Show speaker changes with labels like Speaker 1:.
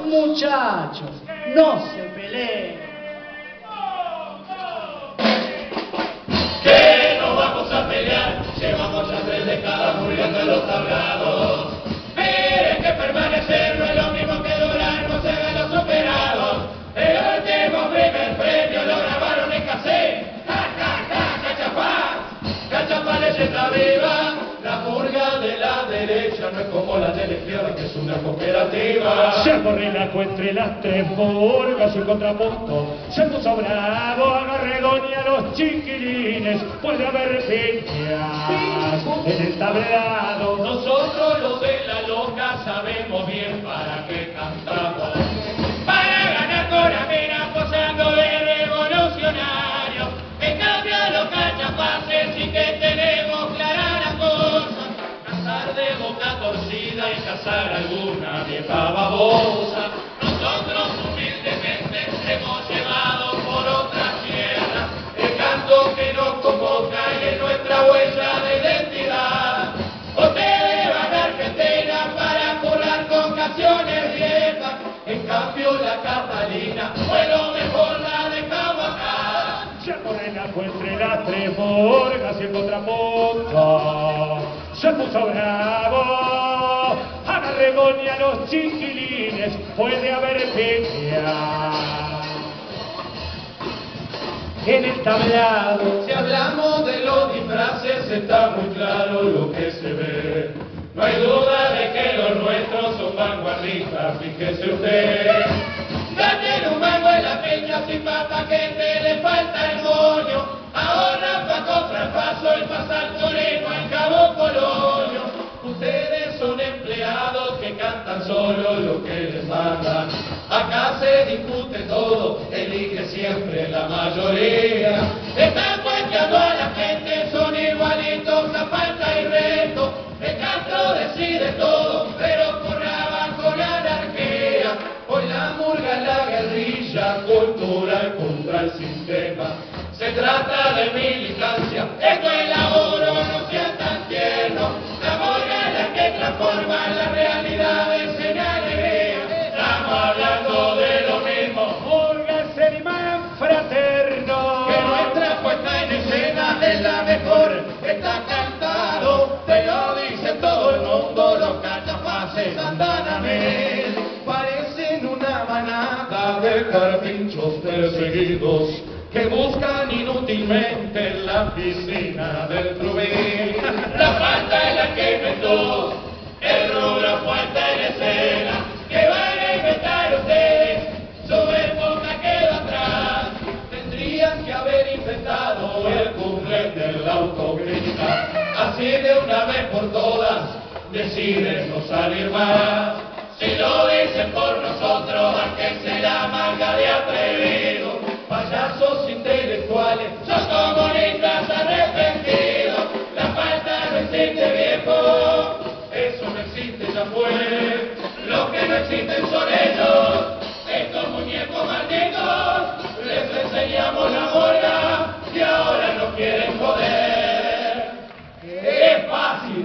Speaker 1: Muchachos, no se peleen.
Speaker 2: Que no vamos a pelear, llevamos ya 3 décadas muriendo en los tablados. Miren que permanecer no es lo mismo que durar, no se ven los operados. El último primer premio lo grabaron en cassette. ¡Ja, ja, ja! ¡Cachapaz! ¡Cachapaz, leyenda viva! La murga de la derecha no es como la de la izquierda, que es una cooperativa.
Speaker 3: Se correlaco entre las 3 murgas y contrapunto. Se puso bravo, agarré doña los chiquilines. Puede haber piñas en el tablado.
Speaker 2: Nosotros los de la loca sabemos bien para qué cantamos. Para ganar con amena posando de revolucionario. En cambio los cachapaces sí que tenemos clara la cosa. Cazar de boca torcida y cazar alguna vieja babosa. Nosotros humildemente hemos llevado por otras tierras el canto que nos convoca y es nuestra huella de identidad. Ustedes van a Argentina para currar con canciones viejas. En cambio la Catalina fue lo mejor, la dejamos acá.
Speaker 3: Se correlaco entre las 3 murgas y el contrapunto. Se puso bravo, agarré doña los chiquilines. Puede haber piñas en el tablado.
Speaker 2: Si hablamos de los disfraces está muy claro lo que se ve. No hay duda de que los nuestros son vanguardistas, fíjese usted. Ganen un mango en la piña sin papa que te le falta el moño. Ahora pa' comprar paso y pasar toreno al Cabo Polonio. Ustedes son empleados que cantan solo lo que les mandan. Acá se discute todo, elige siempre la mayoría. Están cuenteando a la gente, son igualitos a falta y reto. El Castro decide todo, pero corraba con anarquía. Hoy la murga es la guerrilla cultural contra el sistema. Se trata de militancia, esto es laboro, no sean tan tiernos. La murga es la que transforma las realidades en alegría. Estamos hablando de lo mismo.
Speaker 3: Murga es el imán fraterno.
Speaker 2: Que nuestra puesta en escena es la mejor, está cantado, te lo dice todo el mundo, los cachapaces andan a mil. Parecen una manada de carpinchos perseguidos que buscan inútilmente en la piscina del Trubín. La falta es la que inventó el rubro puesta en escena. Que van a inventar ustedes, su época quedó atrás. Tendrían que haber inventado el cumple de la autocrítica. Así de una vez por todas deciden no salir más. Si lo dicen por nosotros, bájense la manga de atrevidos. Payasos intelectuales, son comunistas arrepentidos. La falta no existe, viejo, eso no existe, ya fue. Los que no existen son ellos, estos muñecos malditos. Les enseñamos la murga y ahora nos quieren joder. Es fácil.